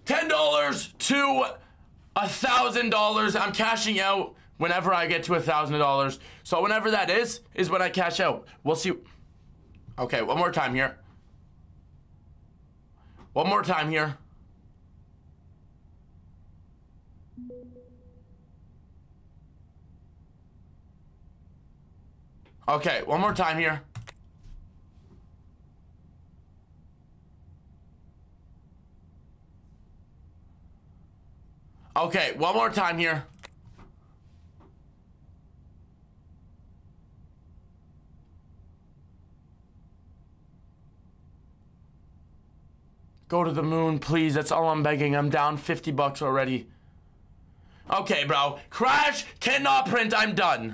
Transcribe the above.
$10 to $1,000. I'm cashing out whenever I get to $1,000. So whenever that is when I cash out. We'll see. Okay, one more time here. One more time here. Okay, one more time here. Okay, one more time here. Go to the moon, please. That's all I'm begging. I'm down 50 bucks already. Okay, bro. Crash, cannot print. I'm done.